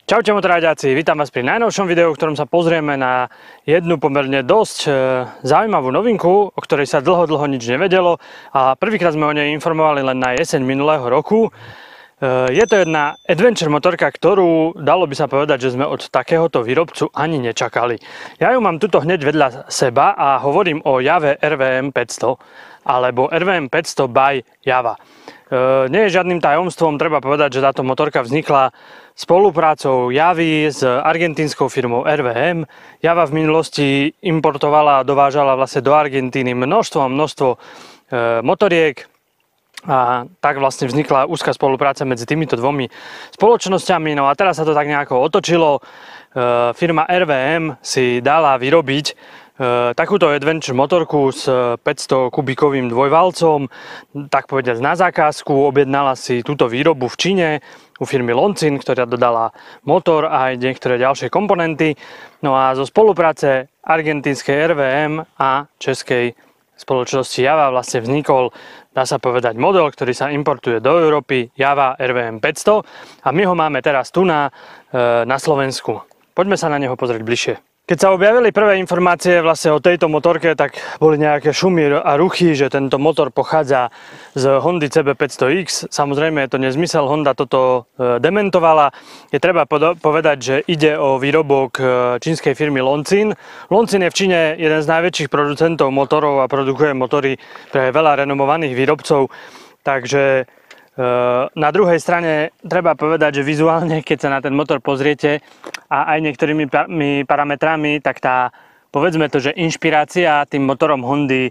Čaute motoráďáci, vítam vás pri najnovšom videu, v ktorom sa pozrieme na jednu pomerne dosť zaujímavú novinku, o ktorej sa dlho nič nevedelo a prvýkrát sme o nej informovali len na jeseň minulého roku. Je to jedna adventure motorka, ktorú dalo by sa povedať, že sme od takéhoto výrobcu ani nečakali. Ja ju mám tuto hneď vedľa seba a hovorím o Jave RVM 500 alebo RVM 500 by Java. Nie je žiadnym tajomstvom, treba povedať, že táto motorka vznikla spoluprácou Javy s argentínskou firmou RVM. Java v minulosti importovala a dovážala vlastne do Argentíny množstvo motoriek a tak vlastne vznikla úzka spolupráca medzi týmito dvomi spoločnosťami. No a teraz sa to tak nejako otočilo. Firma RVM si dala vyrobiť takúto adventure motorku s 500 kubikovým dvojvalcom, tak povedať na zákazku. Objednala si túto výrobu v Číne u firmy Loncin, ktorá dodala motor a aj niektoré ďalšie komponenty. No a zo spolupráce argentínskej RVM a českej spoločnosti Java vlastne vznikol, dá sa povedať, model, ktorý sa importuje do Európy, Java RVM 500, a my ho máme teraz tu na Slovensku. Poďme sa na neho pozrieť bližšie. Keď sa objavili prvé informácie vlastne o tejto motorke, tak boli nejaké šumy a ruchy, že tento motor pochádza z Hondy CB500X. Samozrejme je to nezmysel, Honda toto dementovala. Je treba povedať, že ide o výrobok čínskej firmy Loncin. Loncin je v Číne jeden z najväčších producentov motorov a produkuje motory pre veľa renomovaných výrobcov. Takže na druhej strane treba povedať, že vizuálne, keď sa na ten motor pozriete a aj niektorými parametrami, tak tá, povedzme to, že inšpirácia tým motorom Hondy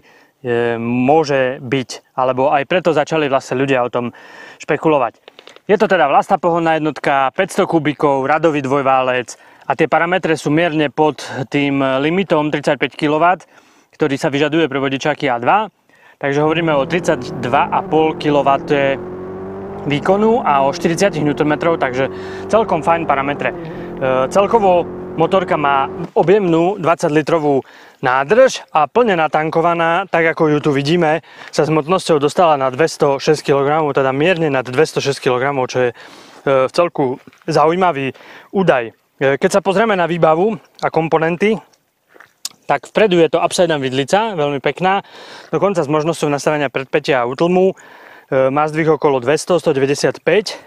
môže byť, alebo aj preto začali vlastne ľudia o tom špekulovať. Je to teda vlastná pohonná jednotka, 500 kubíkov, radový dvojválec a tie parametre sú mierne pod tým limitom 35 kW, ktorý sa vyžaduje pre vodičáky A2, takže hovoríme o 32,5 kW výkonu a o 40 Nm, takže celkom fajn parametre. Celkovo motorka má objemnú 20-litrovú nádrž a plne natankovaná, tak ako ju tu vidíme, sa s hmotnosťou dostala na 206 kg, teda mierne nad 206 kg, čo je v celku zaujímavý údaj. Keď sa pozrieme na výbavu a komponenty, tak vpredu je to upside-down vidlica, veľmi pekná, dokonca s možnosťou nastavenia predpätia a útlmu. Má zdvih okolo 200-195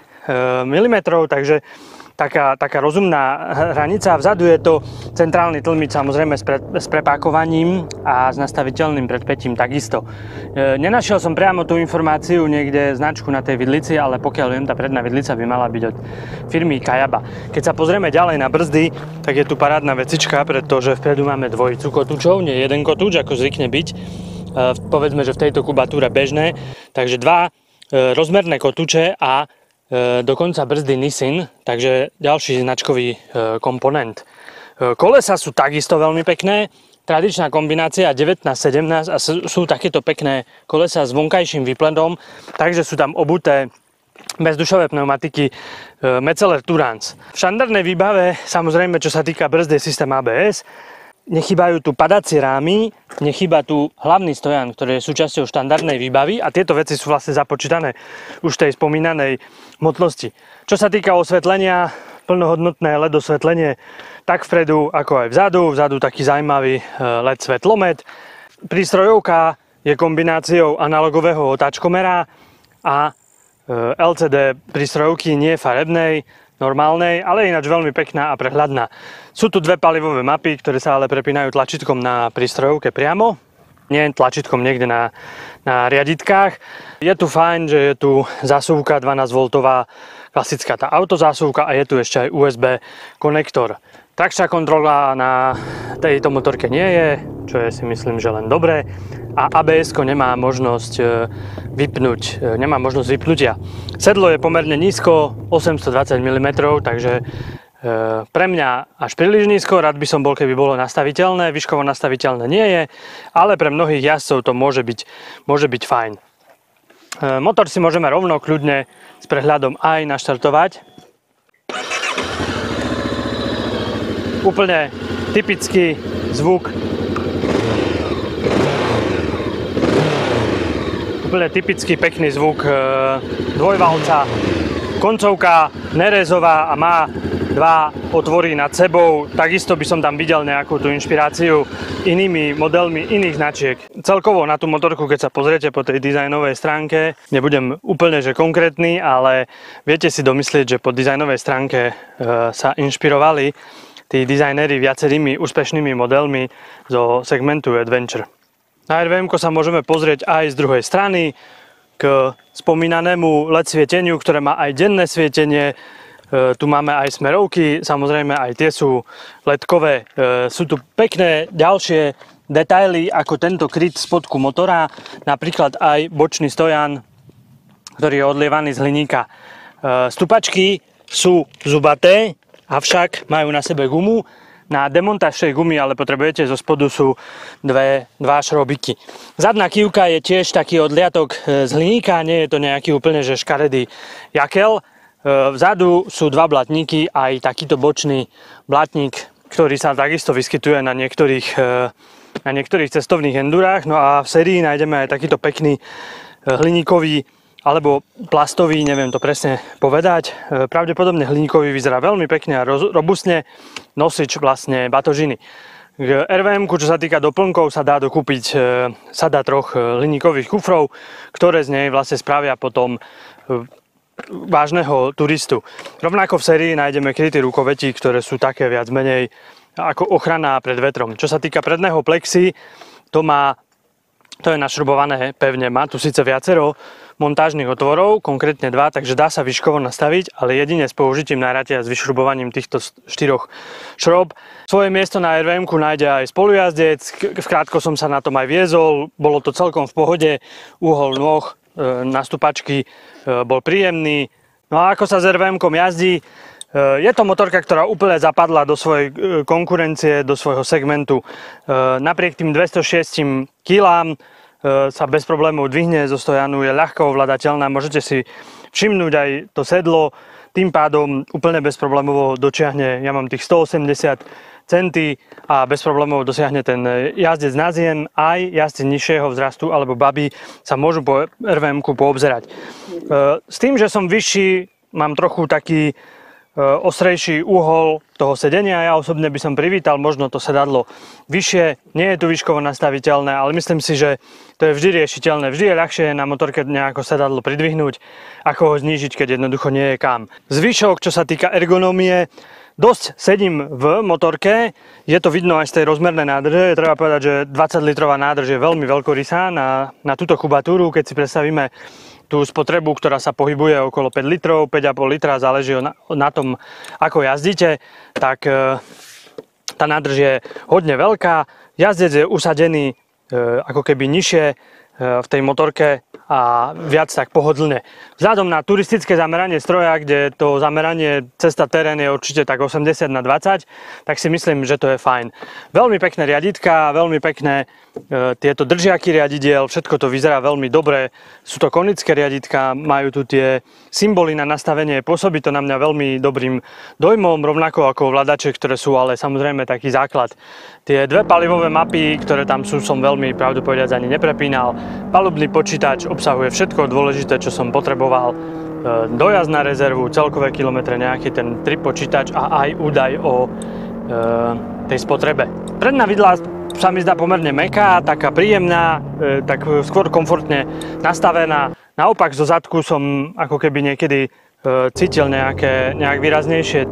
mm, takže taká rozumná hranica. Vzadu je to centrálny tlmič, samozrejme s prepákovaním a s nastaviteľným predpätím takisto. Nenašiel som priamo tú informáciu niekde značku na tej vidlici, ale pokiaľ viem, tá predná vidlica by mala byť od firmy Kayaba. Keď sa pozrieme ďalej na brzdy, tak je tu parádna vecička, pretože vpredu máme dvojicu kotúčov, nie jeden kotúč, ako zvykne byť. Povedzme, že v tejto kubatúre bežné, takže dva rozmerné kotúče a dokonca brzdy Nissin, takže ďalší značkový komponent. Kolesa sú takisto veľmi pekné, tradičná kombinácia 19-17 a sú takéto pekné kolesa s vonkajším výpledom, takže sú tam obuté bezdušové pneumatiky Metzeler Tourance. V štandardnej výbave, samozrejme, čo sa týka brzdy, je systém ABS. Nechýbajú tu padacie rámy, nechýba tu hlavný stojan, ktorý je súčasťou štandardnej výbavy a tieto veci sú vlastne započítané už v tej spomínanej hmotnosti. Čo sa týka osvetlenia, plnohodnotné LED osvetlenie tak vpredu ako aj vzadu taký zaujímavý LED svetlomet. Prístrojovka je kombináciou analogového otáčkomera a LCD prístrojovky, nie farebnej, normálnej, ale ináč veľmi pekná a prehľadná. Sú tu dve palivové mapy, ktoré sa ale prepínajú tlačítkom na prístrojovke priamo, nie tlačítkom niekde na riaditkách. Je tu fajn, že je tu zásuvka 12V, klasická tá autozásuvka a je tu ešte aj USB konektor. Traction kontrola na tejto motorke nie je, čo je si myslím, že len dobré. A ABS-ko nemá možnosť vypnutia. Sedlo je pomerne nízko, 820 mm, takže pre mňa až príliš nízko, rád by som bol, keby bolo nastaviteľné, výškovo nastaviteľné nie je, ale pre mnohých jazdcov to môže byť fajn. Motor si môžeme rovno kľudne s prehľadom aj naštartovať. Úplne typický zvuk. Úplne typický pekný zvuk dvojvalca. Koncovka nerezová a má dva otvory nad sebou. Takisto by som tam videl nejakú tú inšpiráciu inými modelmi iných značiek. Celkovo na tú motorku, keď sa pozriete po tej dizajnovej stránke, nebudem úplne že konkrétny, ale viete si domyslieť, že po dizajnovej stránke sa inšpirovali tí dizajneri viacerými úspešnými modelmi zo segmentu Adventure. Na RVM-ko sa môžeme pozrieť aj z druhej strany k spomínanému LED svieteniu, ktoré má aj denné svietenie. Tu máme aj smerovky, samozrejme aj tie sú LED-kové. Sú tu pekné ďalšie detaily ako tento kryt spodku motora, napríklad aj bočný stojan, ktorý je odlievaný z hliníka. Stupačky sú zubaté, avšak majú na sebe gumu. Na demontáž tej gumy ale potrebujete zo spodu sú dva šrobiky. Zadná kývka je tiež taký odliatok z hliníka, nie je to nejaký úplne že škaredý jakel. Vzadu sú dva blatníky, aj takýto bočný blatník, ktorý sa takisto vyskytuje na niektorých cestovných endurách. No a v sérii nájdeme aj takýto pekný hliníkový alebo plastový, neviem to presne povedať. Pravdepodobne hliníkový vyzerá veľmi pekne a robustne. Nosič vlastne batožiny. K RVM-ku, čo sa týka doplnkov, sa dá dokúpiť sada troch hliníkových kufrov, ktoré z nej vlastne spravia potom vážneho turistu. Rovnako v sérii nájdeme kryty rukovetí, ktoré sú také viac menej ako ochrana pred vetrom. Čo sa týka predného plexi, to je našrubované pevne. Má tu síce viacero montážnych otvorov, konkrétne dva, takže dá sa výškovo nastaviť, ale jedine s použitím náratia a s vyšrubovaním týchto 4 šrob. Svoje miesto na RVM-ku nájde aj spolujazdec, vkrátko som sa na tom aj viezol, bolo to celkom v pohode, uhol nôh na stupačky bol príjemný. No a ako sa s RVM-kom jazdí, je to motorka, ktorá úplne zapadla do svojej konkurencie, do svojho segmentu. Napriek tým 206 kg sa bez problémov dvihne zo stojanu, je ľahko ovládateľná, môžete si všimnúť aj to sedlo, tým pádom úplne bez problémov dočiahne, ja mám tých 180 centy a bez problémov dosiahne ten jazdec na zem, aj jazdci nižšieho vzrastu alebo baby sa môžu po RVM-ku poobzerať. S tým, že som vyšší, mám trochu taký ostrejší uhol toho sedenia. Ja osobne by som privítal možno to sedadlo vyššie. Nie je tu výškovo nastaviteľné, ale myslím si, že to je vždy riešiteľné. Vždy je ľahšie na motorke nejako sedadlo pridvihnúť, ako ho znížiť, keď jednoducho nie je kam. Zvyšok, čo sa týka ergonómie, dosť sedím v motorke. Je to vidno aj z tej rozmernej nádrže. Treba povedať, že 20 litrová nádrž je veľmi veľkorysá na túto kubatúru. Keď si predstavíme tú spotrebu, ktorá sa pohybuje okolo 5 litrov, 5,5 litra, záleží na tom, ako jazdíte, tak tá nádrž je hodne veľká. Jazdec je usadený ako keby nižšie v tej motorke a viac tak pohodlne. Vzhľadom na turistické zameranie stroja, kde to zameranie cesta terén je určite tak 80/20, tak si myslím, že to je fajn. Veľmi pekné riaditka, veľmi pekné tieto držiaky riadidiel, všetko to vyzerá veľmi dobre. Sú to konické riaditka, majú tu tie symboly na nastavenie, pôsobí to na mňa veľmi dobrým dojmom, rovnako ako ovládače, ktoré sú ale samozrejme taký základ. Tie dve palivové mapy, ktoré tam sú, som veľmi pravdu povedať ani neprepínal. Palubný počítač obsahuje všetko dôležité, čo som potreboval. Dojazd na rezervu, celkové kilometre, nejaký ten trip počítač a aj údaj o tej spotrebe. Predná vidla sa mi zdá pomerne mäkká, taká príjemná, tak skôr komfortne nastavená. Naopak zo zadku som ako keby niekedy cítil nejak výraznejšie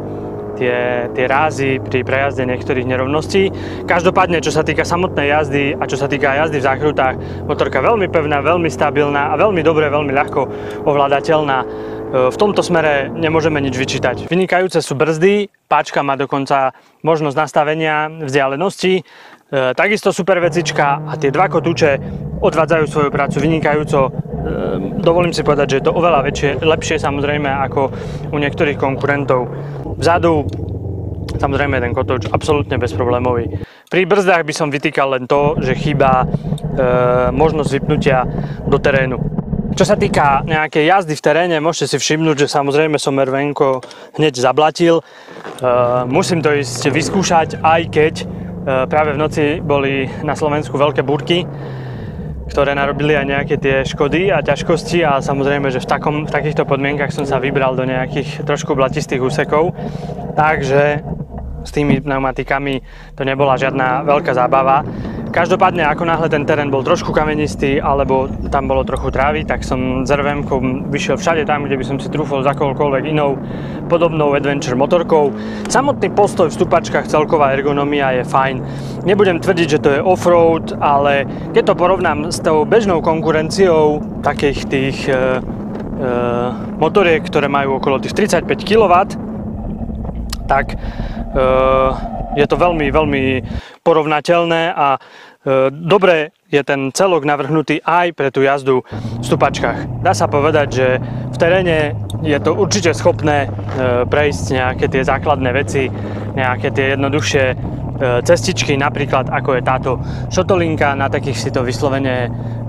tie rázy pri prejazde niektorých nerovností. Každopádne, čo sa týka samotnej jazdy a čo sa týka jazdy v zákrutách, motorka veľmi pevná, veľmi stabilná a veľmi dobre, veľmi ľahko ovládateľná. V tomto smere nemôžeme nič vyčítať. Vynikajúce sú brzdy, páčka má dokonca možnosť nastavenia vzdialenosti. Takisto super vecička a tie dva kotúče odvádzajú svoju prácu vynikajúco. Dovolím si povedať, že je to oveľa lepšie samozrejme ako u niektorých konkurentov. Vzadu samozrejme ten kotúč absolútne bezproblémový. Pri brzdách by som vytýkal len to, že chýba možnosť vypnutia do terénu. Čo sa týka nejakej jazdy v teréne, môžete si všimnúť, že samozrejme som RVM-ko hneď zablatil. Musím to ísť vyskúšať, aj keď práve v noci boli na Slovensku veľké búrky, ktoré narobili aj nejaké tie škody a ťažkosti a samozrejme, že v takýchto podmienkach som sa vybral do nejakých trošku blatistých úsekov. takže s tými pneumatikami to nebola žiadna veľká zábava. Každopádne, ako náhle ten terén bol trošku kamenistý alebo tam bolo trochu trávy, tak som s RVM-kou vyšiel všade tam, kde by som si trúfol za akoľkoľvek inou podobnou adventure motorkou. Samotný postoj v stupačkách, celková ergonomia je fajn. Nebudem tvrdiť, že to je off-road, ale keď to porovnám s tou bežnou konkurenciou takých tých motoriek, ktoré majú okolo tých 35 kW, tak je to veľmi, veľmi porovnateľné a dobre je ten celok navrhnutý aj pre tú jazdu v stupačkách. Dá sa povedať, že v teréne je to určite schopné prejsť nejaké tie základné veci, nejaké tie jednoduchšie cestičky, napríklad ako je táto šotolinka, na takých si to vyslovene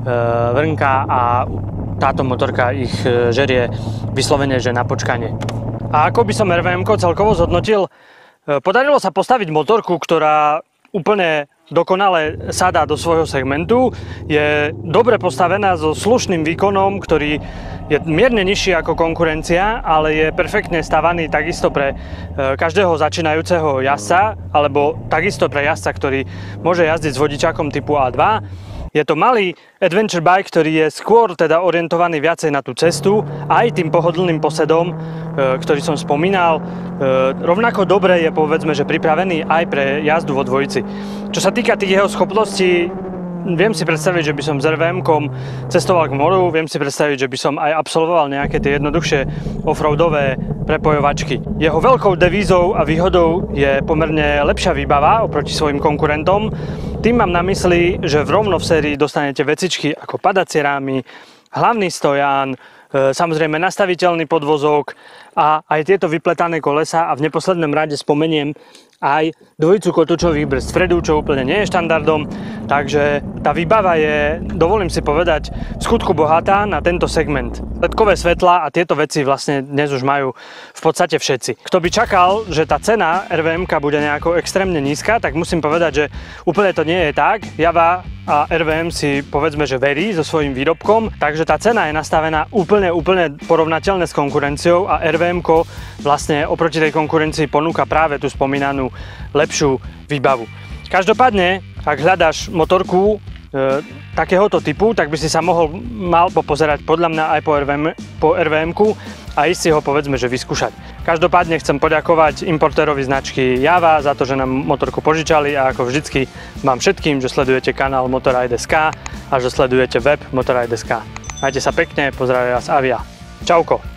vrnká a táto motorka ich žerie vyslovene, že na počkanie. A ako by som RVM-ko celkovo zhodnotil, podarilo sa postaviť motorku, ktorá úplne dokonale sadá do svojho segmentu, je dobre postavená so slušným výkonom, ktorý je mierne nižší ako konkurencia, ale je perfektne stavaný takisto pre každého začínajúceho jazdca, alebo takisto pre jazdca, ktorý môže jazdiť s vodičákom typu A2. Je to malý adventure bike, ktorý je skôr teda orientovaný viacej na tú cestu, aj tým pohodlným posedom, ktorý som spomínal. Rovnako dobre je, povedzme, že pripravený aj pre jazdu vo dvojici. Čo sa týka tých jeho schopností, viem si predstaviť, že by som s RVM-kom cestoval k moru, viem si predstaviť, že by som aj absolvoval nejaké tie jednoduchšie offroadové prepojovačky. Jeho veľkou devízou a výhodou je pomerne lepšia výbava oproti svojim konkurentom. Tým mám na mysli, že v rovno v sérii dostanete vecičky ako padacie rámy, hlavný stojan, samozrejme nastaviteľný podvozok a aj tieto vypletané kolesa, a v neposlednom rade spomeniem aj dvojicu kotúčových brzd vpredu, čo úplne nie je štandardom, takže tá výbava je, dovolím si povedať, v skutku bohatá na tento segment. LED-kové svetlá a tieto veci vlastne dnes už majú v podstate všetci. Kto by čakal, že tá cena RVM-ka bude nejako extrémne nízka, tak musím povedať, že úplne to nie je tak. Java a RVM si povedzme, že verí so svojím výrobkom, takže tá cena je nastavená úplne porovnateľne s konkurenciou a RVM-ko vlastne oproti tej konkurencii ponúka práve tú spomínanú lepšiu výbavu. Každopádne, ak hľadáš motorku takéhoto typu, tak by si sa mal popozerať podľa mňa aj po RVM-ku a ísť si ho povedzme, že vyskúšať. Každopádne chcem poďakovať importérovi značky Java za to, že nám motorku požičali, a ako vždycky vám všetkým, že sledujete kanál Motorride.sk a že sledujete web Motorride.sk. Majte sa pekne, pozdravuje vás Avia. Čauko.